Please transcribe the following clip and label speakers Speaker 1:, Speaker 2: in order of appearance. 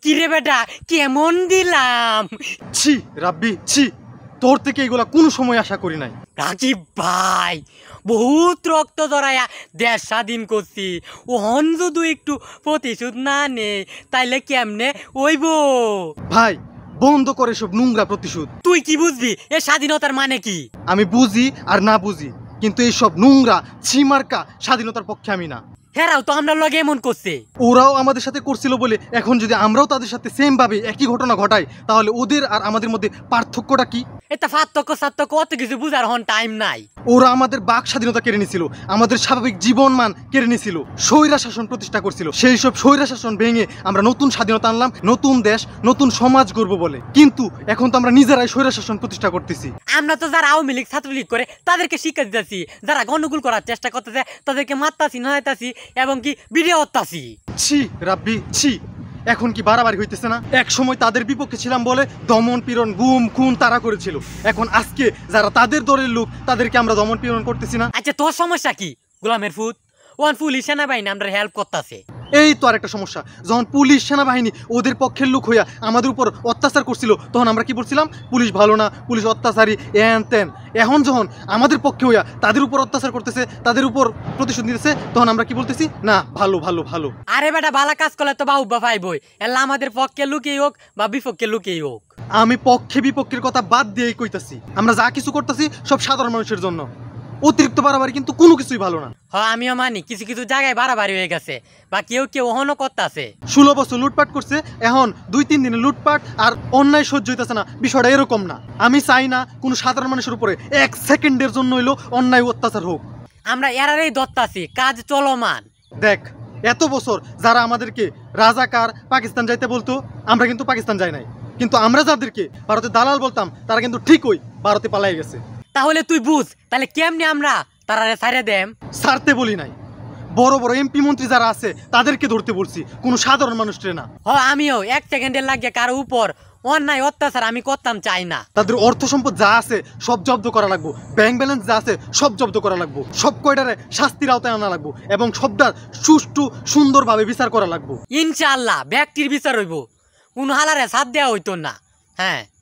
Speaker 1: কিরে বেটা কেমন দিলাম?
Speaker 2: ছি রাব্বি ছি, তোর থেকে এগুলা কোনো সময় আশা করি নাই।
Speaker 1: রাকিব ভাই বহুত রক্ত জড়াইয়া দেশ স্বাধীন করছি, ওহন যদি একটু প্রতিশোধ না নে তাইলে কেমনে ওইব?
Speaker 2: ভাই বন্ধ করে সব নোংরা প্রতিশোধ।
Speaker 1: তুই কি বুঝবি এ স্বাধীনতার মানে কি?
Speaker 2: আমি বুঝি আর না বুঝি, কিন্তু এইসব নোংরা ছিমার্কা স্বাধীনতার পক্ষে আমি না।
Speaker 1: হেরাও তো আমরা লগে এমন করছে।
Speaker 2: ওরাও আমাদের সাথে করছিল বলে এখন যদি আমরাও তাদের সাথে সেম ভাবে একই ঘটনা ঘটাই, তাহলে ওদের আর আমাদের মধ্যে পার্থক্যটা কি?
Speaker 1: এটা পার্থক্য সার্থক্য অত কিছু বুঝার হন টাইম নাই।
Speaker 2: ওরা আমাদের বাক স্বাধীনতা কেড়ে নিছিল, আমাদের স্বাভাবিক জীবন মান কেড়ে নিছিল, স্বৈরা শাসন প্রতিষ্ঠা করছিল। সেই সব স্বৈরা শাসন ভেঙে আমরা নতুন স্বাধীনতা আনলাম, নতুন দেশ নতুন সমাজ গড়ব বলে। কিন্তু এখন তো আমরা নিজেরাই স্বৈরা শাসন প্রতিষ্ঠা করতেছি।
Speaker 1: আমরা তো যারা আওয়ামী লীগ ছাত্রলীগ করে তাদেরকে শিক্ষা দিতেছি, যারা গণগুল করার চেষ্টা করতেছে তাদেরকে মারতাছি নয়তাছি এবং কি ভিডিও হত্যাছি।
Speaker 2: ছি রাব্বি ছি, এখন কি বাড়াবাড়ি হইতেছে না? এক সময় তাদের বিপক্ষে ছিলাম বলে দমন পীড়ন গুম খুন তারা করেছিল, এখন আজকে যারা তাদের দলের লোক তাদেরকে আমরা দমন পীড়ন করতেছি না?
Speaker 1: আচ্ছা তোর সমস্যা কি গোলামের ফুট? ওয়ান পুলিশ সেনাবাহিনী আমরা হেল্প করতেছে।
Speaker 2: এই তো আরেকটা সমস্যা, যখন পুলিশ সেনাবাহিনী ওদের পক্ষের লোক হইয়া আমাদের উপর অত্যাচার করছিল তখন আমরা কি বলছিলাম? পুলিশ ভালো না, পুলিশ অত্যাচারী এন তেন। এখন যখন আমাদের পক্ষে হইয়া তাদের উপর অত্যাচার করতেছে, তাদের উপর প্রতিশোধ নিতেছে, তখন আমরা কি বলতেছি? না ভালো ভালো ভালো।
Speaker 1: আরে বেটা বালা কাজ করলে তো বাহুবা পাইবই, এলা আমাদের পক্ষে লুকিয়ে হোক বা বিপক্ষে লুকিয়ে হোক।
Speaker 2: আমি পক্ষে বিপক্ষের কথা বাদ দিয়েই কইতাছি, আমরা যা কিছু করতেছি সব সাধারণ মানুষের জন্য। অতিরিক্ত বাড়াবাড়ি কিন্তু কোনো কিছুই ভালো না।
Speaker 1: হ্যাঁ আমিও মানি কিছু কিছু জায়গায় বাড়াবাড়ি হয়ে গেছে, বা কেউ কেউ ওহনও করতেছে।
Speaker 2: 16 বছর লুটপাট করছে, এখন 2-3 দিনে লুটপাট আর অন্যায় সহ্য হইতেছে না। বিষয়টা এরকম না। আমি চাই না কোনো সাধারণ মানুষের উপরে 1 সেকেন্ডের জন্য হইলো অন্যায় অত্যাচার হোক।
Speaker 1: আমরা এরারেই ধরতাছি, কাজ চলমান।
Speaker 2: দেখ এত বছর যারা আমাদেরকে রাজাকার পাকিস্তান যাইতে বলতো, আমরা কিন্তু পাকিস্তান যাই নাই, কিন্তু আমরা যাদেরকে ভারতে দালাল বলতাম তারা কিন্তু ঠিকই ভারতে পালাই গেছে।
Speaker 1: তাহলে তুই বুঝ তাহলে কেমনি আমরা তারারে ছাড়ে দেম?
Speaker 2: ছাড়তে বলি নাই, বড় বড় এমপি মন্ত্রী যারা আছে তাদেরকে ধরতে বলছি, কোনো সাধারণ মানুষের না।
Speaker 1: আমিও 1 সেকেন্ডের লাগে কারো উপর অন্যায় অত্যাচার আমি করতাম চাই না।
Speaker 2: তাদের অর্থ সম্পদ যা আছে সব জব্দ করা লাগবো, ব্যাংক ব্যালেন্স যা আছে সব জব্দ করা লাগবো, সব কয়টারে শাস্তির আওতায় আনা লাগবো এবং সবটার সুষ্ঠু সুন্দরভাবে বিচার করা লাগবো।
Speaker 1: ইনশাআল্লাহ ব্যক্তির বিচার হইব, কোন হালারে সাথ দেওয়া হইতো না। হ্যাঁ।